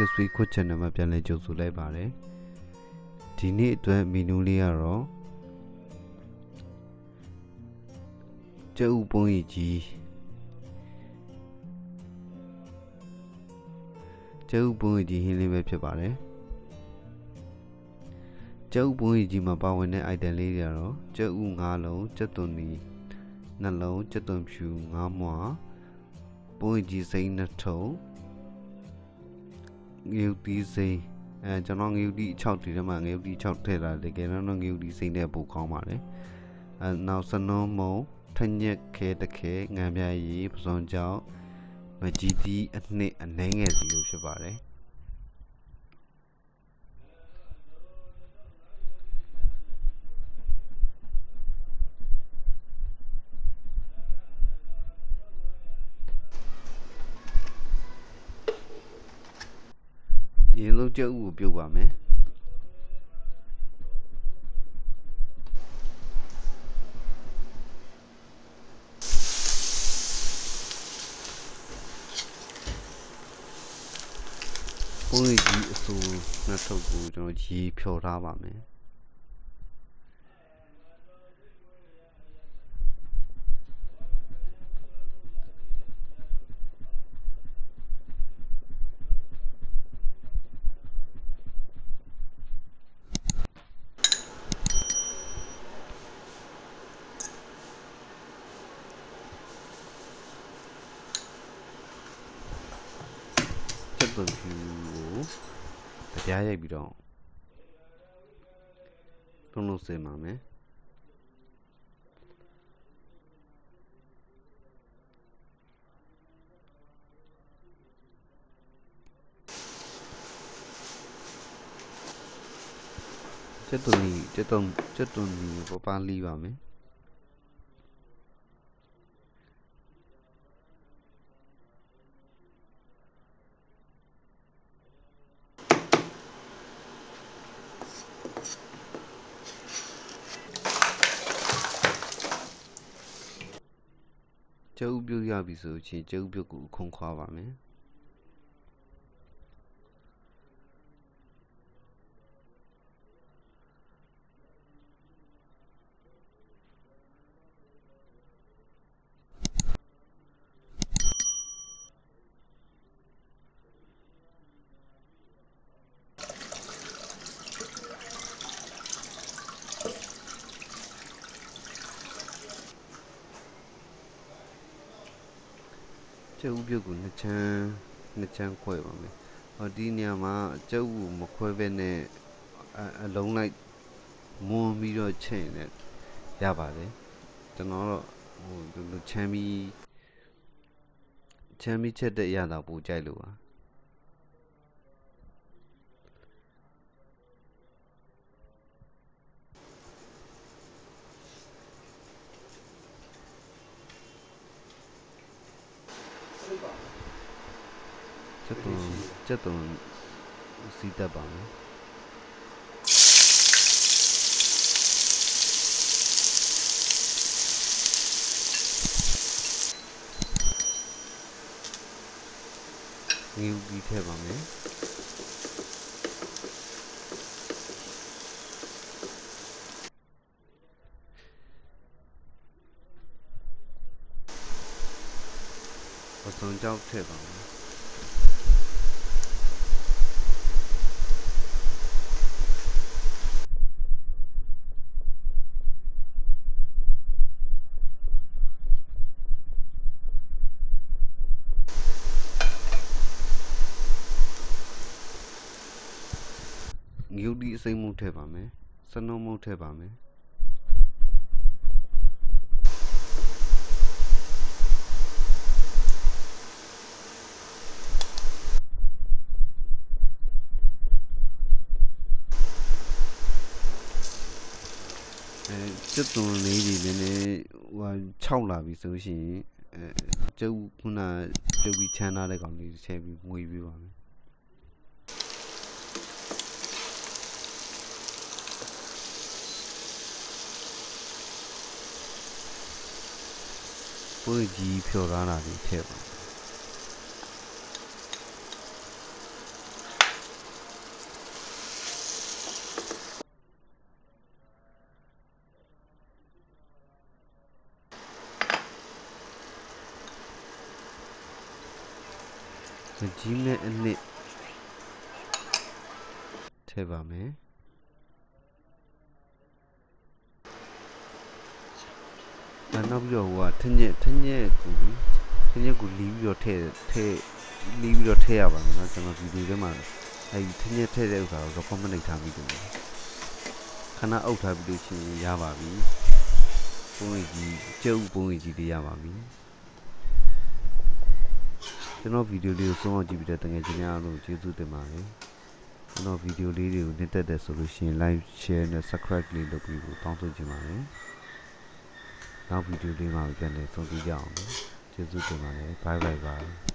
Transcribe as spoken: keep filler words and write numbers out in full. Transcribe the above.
crispy ခွတ်ချင်တယ်မှာပြန်လဲကြိုဆိုလိုက်ပါတယ်ဒီနေ့အတွက်မီနူးလေးကတော့ကျုပ်ပုံရည်ကြီးကျုပ်ပုံရည်ကြီးဟင်းလေးပဲဖြစ်ပါတယ်ကျုပ်ပုံရည်ကြီးမှာပါဝင်တဲ့ item လေးတွေကတော့ကျုပ်ငါးလုံးကျက်သွန်နီနှလုံးကျက်သွန်ဖြူငါးမွားပုံရည်ကြီးစိမ့်နှစ်ထုံငရုတ်သီးစိမ့်အဲကျွန်တော်ငရုတ်သီး၆တီထဲမှာငရုတ်သီး၆ထည့်လာတယ်တကယ်တော့ငရုတ်သီးစိမ့်တဲ့ပိုကောင်းပါတယ်အဲနောက်စနုံးမုံထညက်ခဲတခဲငံပြားရီပစုံကြောင့်မကြီးသီးအနှစ်အနှဲငယ်စီလိုဖြစ်ပါတယ်ရေလုံးကျုပ်ကိုပြုတ်ပါမယ်ပုံရည်ကြီးအစိုးနှစ်ထုပ်ကိုကျွန်တော်ရေဖြော်ထားပါမယ်ချက်သွန်ဖြူကိုတရားရိုက်ပြီးတော့လုံးလုံးစင်ပါမယ်ချက်သွန်နီချက်သွန်ချက်သွန်နီပပလီပါမယ်ကျုပ်ပြုတ်ရပြီဆိုချင်းကျုပ်ပြုတ်ကိုခုံခွာပါမယ်ကျုပ်ပြုတ်ကိုနှစ်ချမ်းနှစ်ချမ်းခွဲပါမယ်ဟောဒီနေရာမှာကျုပ်ကိုမခွဲဘဲနဲ့အလုံးလိုက်မွန်းပြီးတော့ချိန်နဲ့ရပါတယ်ကျွန်တော်တော့ဟိုလူချမ်းပြီးချမ်းပြီးချက်တဲ့ရတာပိုကြိုက်လို့ပါကျက်သွန်ကျက်သွန်စီးတက်ပါမယ်ငရုတ်ပြီးထည့်ပါမယ်ပစုံကြောက်ထည့်ပါမယ်ငရုတ်ဒီအစိမ့်မှုထည့်ပါမယ်စနုံးမှုထည့်ပါမယ်အဲကျက်သွန်လေးကြီးနည်းနည်းဟိုခြောက်လာပြီဆိုရှင်အဲကျုပ်ခုနကျုပ်ပြီးချမ်းထားတဲ့ကောင်လေးချက်ပြီးမွေးပြီးပါမယ်ပုံရည်ကြီးဖြော်ထားတာလေးထည့်ပါကြီးနဲ့အနှစ်ထည့်ပါမယ်။နောက်ပြီးတော့ဟိုကထညက်ထညက်ကိုထညက်ကိုလီးပြီးတော့ထည့်ထည့်လီးပြီးတော့ထည့်ရပါမယ်နော်ကျွန်တော်ဗီဒီယိုထဲမှာအဲဒီထညက်ထည့်တဲ့ဥစ္စာကို recommend လုပ်ထားပြီးတယ်ခဏအုပ်ထားပြီးလို့ရှိရင်ရပါပြီပုံရိပ်ကြီးကျုပ်ပုံရိပ်ကြီးတွေရပါပြီကျွန်တော်ဗီဒီယိုလေးကိုဆုံးအောင်ကြည့်ပြီးတဲ့တကယ်ချင်းများအားလုံးကျေးဇူးတင်ပါတယ်ကျွန်တော်ဗီဒီယိုလေးတွေကိုနှစ်သက်တယ်ဆိုလို့ရှိရင် like share နဲ့ subscribe လေးလုပ်ပြီးကိုတောင်းဆိုချင်ပါတယ်နောက်ဗီဒီယိုလေးမှာပြန်လည်ဆုံတွေ့ကြအောင်ကျေးဇူးတင်ပါတယ် bye bye bye